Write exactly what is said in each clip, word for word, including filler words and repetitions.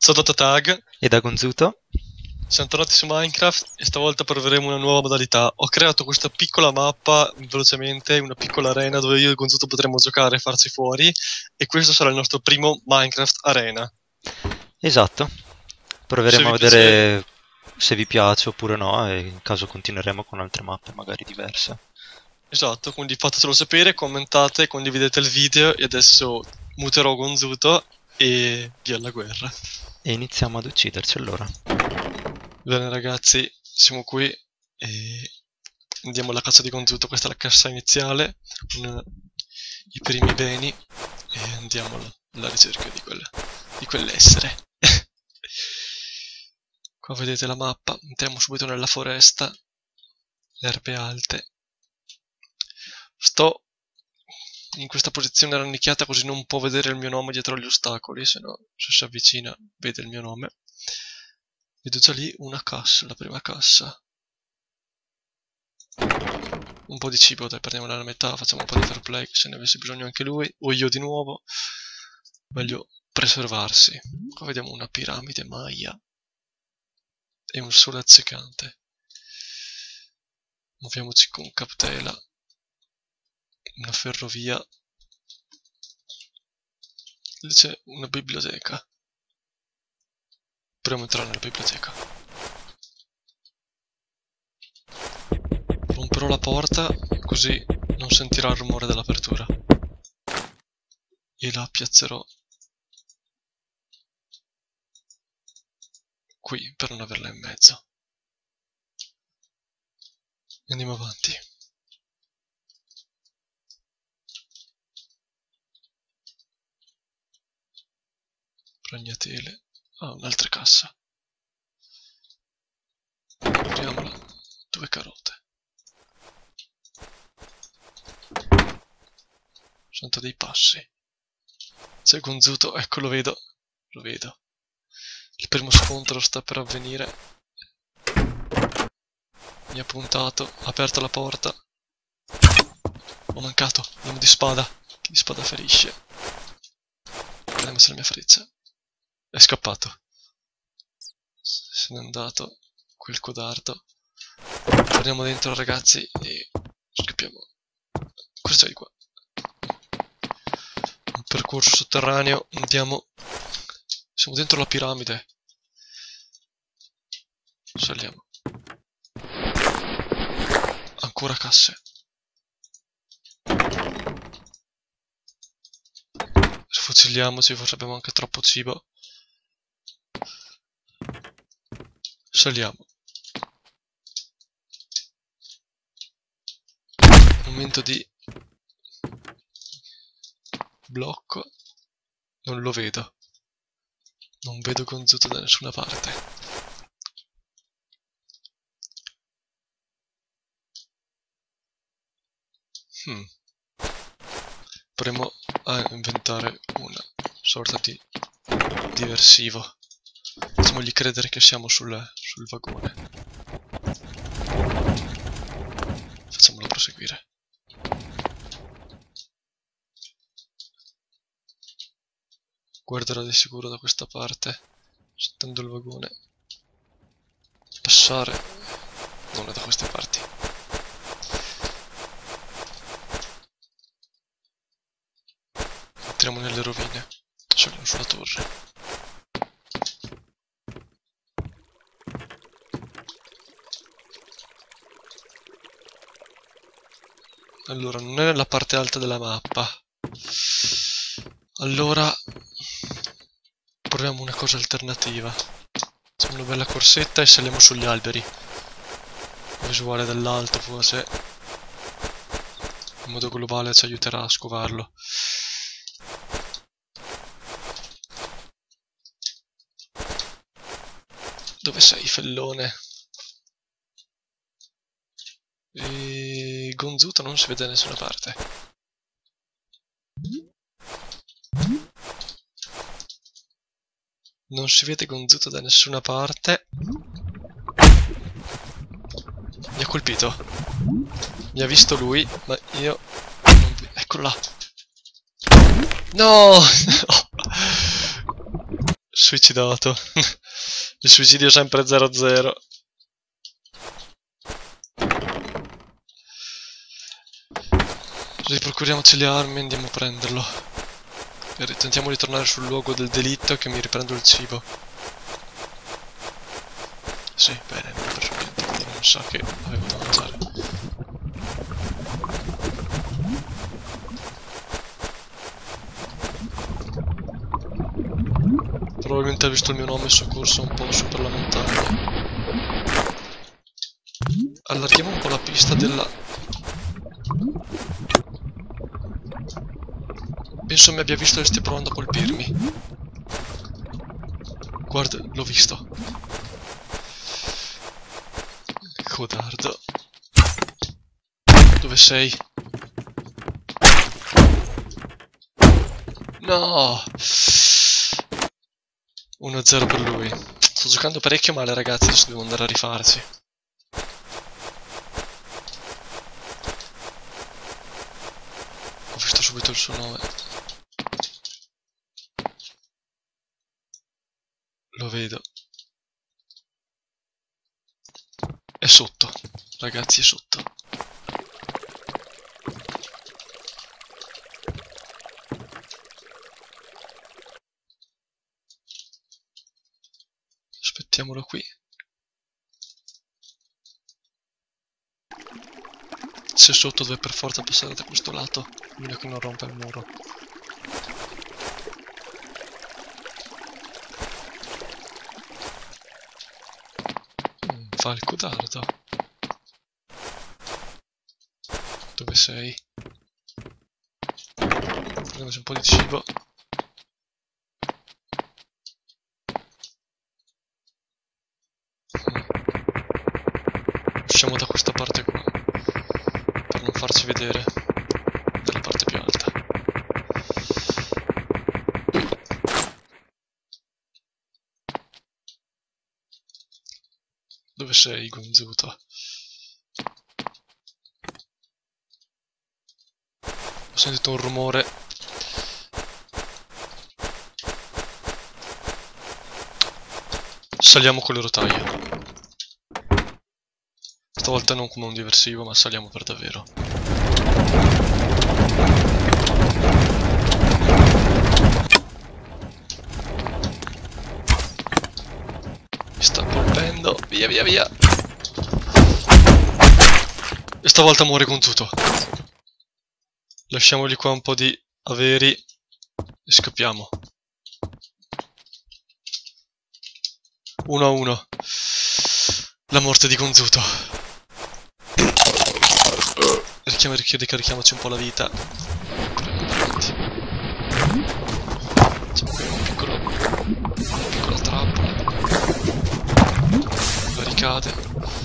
Sono Tatag, E da Gonzuto? siamo tornati su Minecraft e stavolta proveremo una nuova modalità. Ho creato questa piccola mappa, velocemente, una piccola arena dove io e Gonzuto potremo giocare e farci fuori, e questo sarà il nostro primo Minecraft Arena. Esatto. Se Proveremo a vi piace, vedere se vi piace oppure no, e in caso continueremo con altre mappe magari diverse. esatto, quindi fatecelo sapere, commentate, condividete il video e adesso muterò Gonzuto e via alla guerra. E iniziamo ad ucciderci allora. Bene ragazzi, siamo qui e andiamo alla caccia di Gonzuto. Questa è la cassa iniziale con i primi beni e andiamo alla, alla ricerca di, quel, di quell'essere. Qua vedete la mappa, entriamo subito nella foresta, le erbe alte. Sto in questa posizione rannicchiata così non può vedere il mio nome dietro gli ostacoli, se no se si avvicina vede il mio nome. Vedo già lì una cassa, la prima cassa. Un po' di cibo, dai, prendiamola alla metà, facciamo un po' di fair play, se ne avesse bisogno anche lui, o io di nuovo. Meglio preservarsi. Qua vediamo una piramide Maya e un sole azzecante. Muoviamoci con cautela. Una ferrovia. Lì c'è una biblioteca. Proviamo a entrare nella biblioteca. Romperò la porta così non sentirà il rumore dell'apertura. E la piazzerò qui per non averla in mezzo. Andiamo avanti. Ragnatele. Ah, un'altra cassa. Apriamola. Due carote. Sento dei passi. C'è Gonzuto, ecco, lo vedo. Lo vedo. Il primo scontro sta per avvenire. Mi ha puntato, ha aperto la porta. Ho mancato, andiamo di spada. Chi di spada ferisce. Vediamo se la mia freccia. È scappato. Se n'è andato quel codardo. Torniamo dentro ragazzi e scappiamo. Cosa c'è di qua? Un percorso sotterraneo. Andiamo. Siamo dentro la piramide. Saliamo. Ancora casse. Sfuciliamoci, forse abbiamo anche troppo cibo. Saliamo. Momento di blocco. Non lo vedo. Non vedo Gonzuto da nessuna parte. Hmm. Proviamo a inventare una sorta di diversivo. Facciamogli credere che siamo sul, sul vagone. Facciamolo proseguire. Guarderà di sicuro da questa parte, sentendo il vagone passare. Non è da queste parti. Entriamo nelle rovine. Saliamo sulla torre. Allora, non è nella parte alta della mappa. Allora proviamo una cosa alternativa. Facciamo una bella corsetta e saliamo sugli alberi. Visuale dall'alto forse. In modo globale ci aiuterà a scovarlo. Dove sei, fellone? E Gonzuto non si vede da nessuna parte. Non si vede Gonzuto da nessuna parte. Mi ha colpito. Mi ha visto lui, ma io... non vi... Eccolo là. No! suicidato. Il suicidio è sempre zero zero. Riprocuriamoci le armi e andiamo a prenderlo. E tentiamo di tornare sul luogo del delitto che mi riprendo il cibo. Sì, bene, non per niente, quindi non sa che avevo da mangiare. Probabilmente ha visto il mio nome soccorso un po' su per la montagna. Allarghiamo un po' la pista della... Penso mi abbia visto e stia provando a colpirmi. Guarda, l'ho visto. Codardo. Dove sei? No! uno a zero per lui. Sto giocando parecchio male, ragazzi, adesso devo andare a rifarci. Ho visto subito il suo nome. Lo vedo. È sotto. Ragazzi, è sotto. Aspettiamolo qui. Se sotto deve per forza passare da questo lato, meglio che non rompa il muro. Mm, fa il codardo. Dove sei? Prendiamoci un po' di cibo. Usciamo da questa parte qua, per non farci vedere dalla parte più alta. Dove sei, gonzuto? Ho sentito un rumore. Saliamo con le rotaie. Stavolta non come un diversivo, ma saliamo per davvero. Mi sta colpendo. Via, via, via. E stavolta muore con tutto. Lasciamogli qua un po' di averi e scappiamo. Uno a uno. La morte di Gonzuto. Richiamo, ricarichiamoci un po' la vita. Facciamo qui un piccolo, una piccola trappola. Barricate.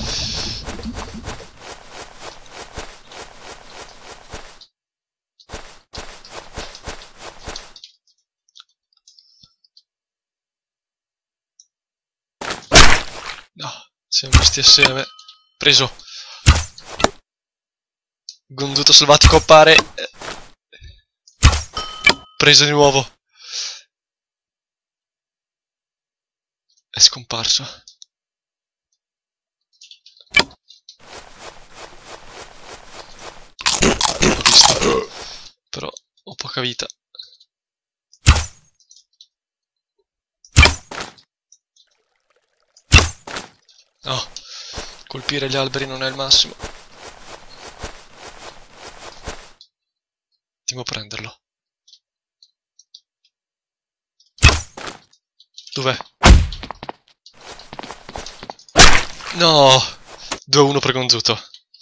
No, siamo messi assieme. Preso. Gonzuto selvatico appare. Preso di nuovo. È scomparso. L'ho visto. Però ho poca vita. No, colpire gli alberi non è il massimo. Andiamo a prenderlo. Dov'è? No! due a uno per Gonzuto.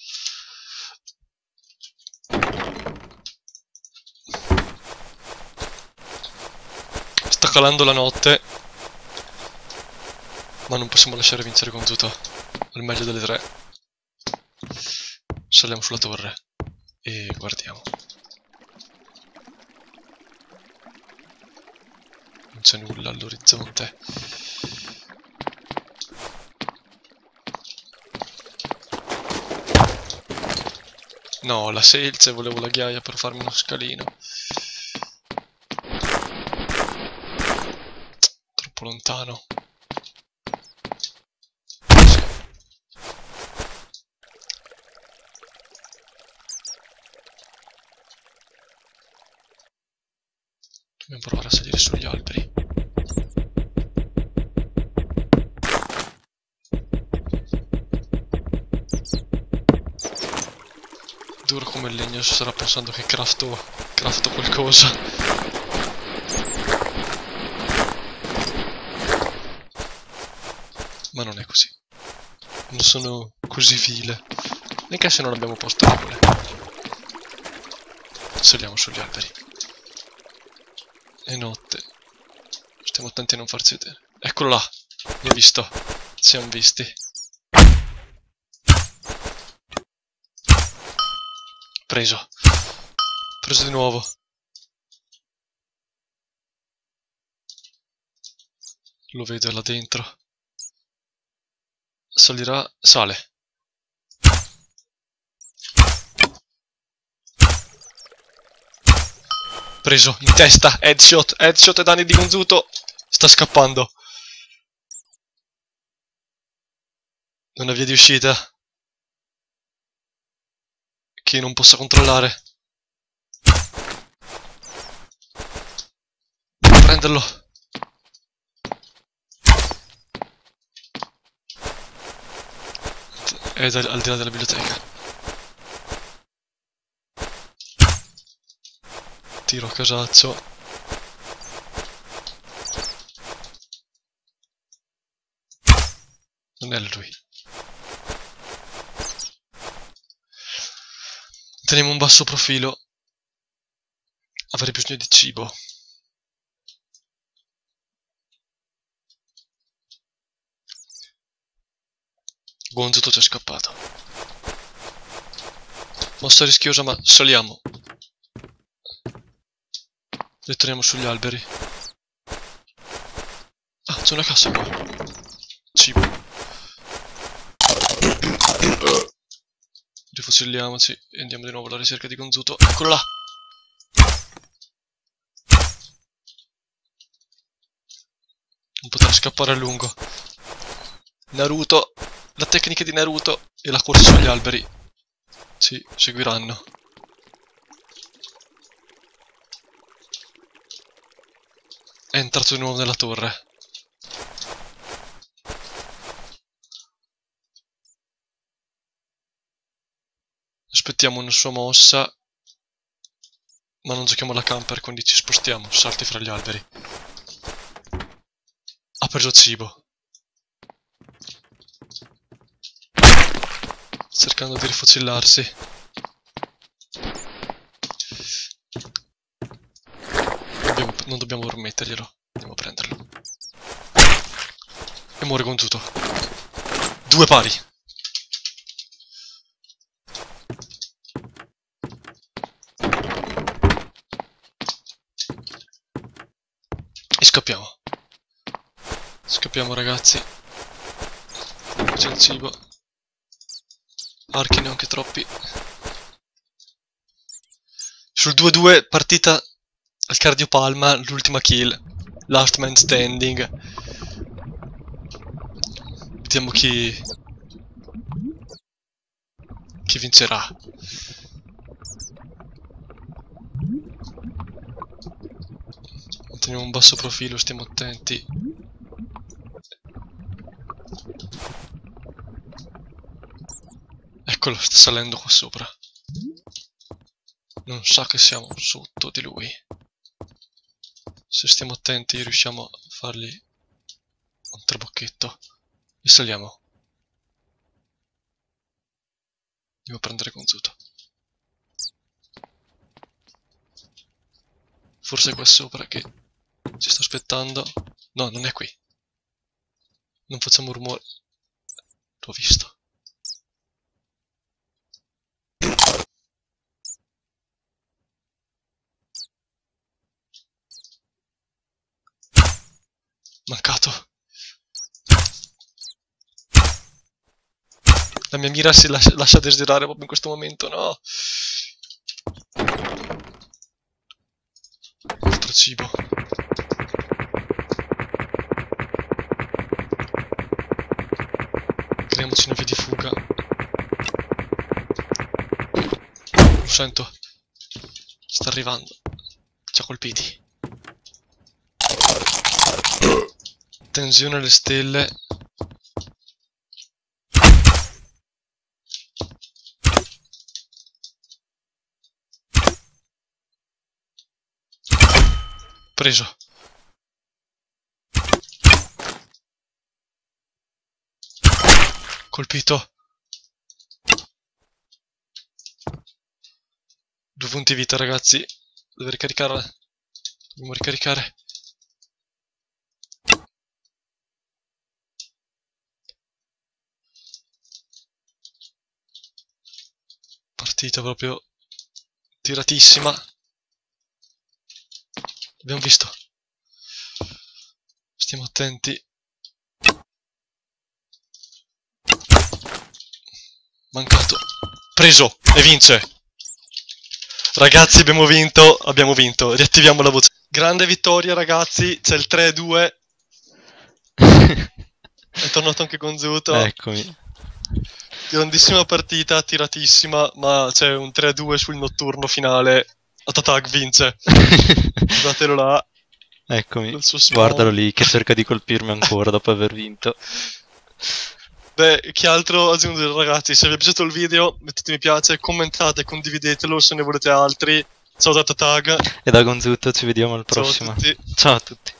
Sta calando la notte. Ma non possiamo lasciare vincere Gonzuto. Al meglio delle tre. Saliamo sulla torre. E guardiamo. Non c'è nulla all'orizzonte. No, la selce, volevo la ghiaia per farmi uno scalino. Troppo lontano. no. Dobbiamo provare a salire sugli alberi. Duro come il legno, si starà pensando che crafto, crafto qualcosa. Ma non è così. Non sono così vile. Neanche se non abbiamo posto regole. Saliamo sugli alberi. È notte. Stiamo attenti a non farci vedere. Eccolo là. Mi ha visto. Ci siamo visti. Preso. Preso di nuovo. Lo vedo là dentro. Salirà. Sale. Preso. In testa. Headshot. Headshot e danni di Gonzuto. Sta scappando. Non ha via di uscita. Che non possa controllare. Devo prenderlo. È al di là della biblioteca. Tiro a casaccio. Non è lui. Teniamo un basso profilo. Avrei bisogno di cibo. Gonzuto ci è scappato. Mossa rischiosa, ma saliamo. Ritorniamo sugli alberi. Ah, c'è una cassa qua. Cibo. Rifuciliamoci e andiamo di nuovo alla ricerca di Gonzuto. Eccolo là! Non potrà scappare a lungo. Naruto, la tecnica di Naruto e la corsa sugli alberi ci seguiranno. È entrato di nuovo nella torre. Aspettiamo una sua mossa, ma non giochiamo alla camper, quindi ci spostiamo, salti fra gli alberi. Ha preso cibo. Cercando di rifucillarsi. Dobbiamo, non dobbiamo permetterglielo. Andiamo a prenderlo. E muore Gonzuto. Due pari. E scappiamo. Scappiamo, ragazzi. C'è il cibo. Archi neanche troppi. Sul due due partita al cardiopalma, l'ultima kill. Last man standing. Vediamo chi... chi vincerà. Teniamo un basso profilo, stiamo attenti. Eccolo, sta salendo qua sopra. Non sa che siamo sotto di lui. Se stiamo attenti riusciamo a fargli un trabocchetto. E saliamo. Devo prendere Gonzuto. Forse è qua sopra che ci sta aspettando. No, non è qui. Non facciamo rumore. L'ho visto. Mancato. La mia mira si lascia, lascia desiderare proprio in questo momento, no? Altro cibo. fuga. Lo sento. Sta arrivando. Ci ha colpiti. Tensione alle stelle. Preso. Colpito. Due punti vita, ragazzi. Devo ricaricare. Dobbiamo ricaricare. Partita proprio tiratissima. Abbiamo visto. Stiamo attenti. Mancato. Preso. E vince. Ragazzi, abbiamo vinto. Abbiamo vinto. Riattiviamo la voce. Grande vittoria, ragazzi. C'è il tre a due. È tornato anche Gonzuto. Eccomi. Grandissima partita, tiratissima. Ma c'è un tre a due sul notturno finale. Atatag vince. Guardatelo là. Eccomi. Il suo spawn. Guardalo lì che cerca di colpirmi ancora dopo aver vinto. Beh, che altro aggiungere, ragazzi? Se vi è piaciuto il video mettete mi piace, commentate, condividetelo se ne volete altri. Ciao da Atatag. E da Gonzuto ci vediamo al Ciao a prossimo. tutti. Ciao a tutti.